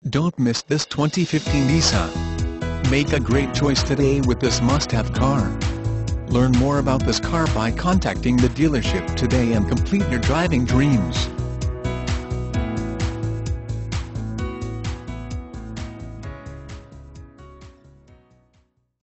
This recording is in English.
Don't miss this 2015 Nissan. Make a great choice today with this must-have car. Learn more about this car by contacting the dealership today and complete your driving dreams.